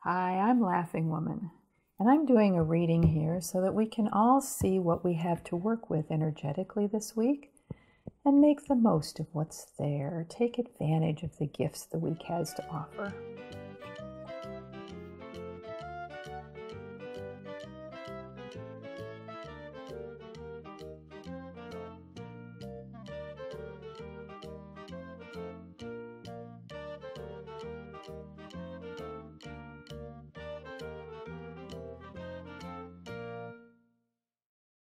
Hi, I'm Laughing Woman, and I'm doing a reading here so that we can all see what we have to work with energetically this week and make the most of what's there. Take advantage of the gifts the week has to offer.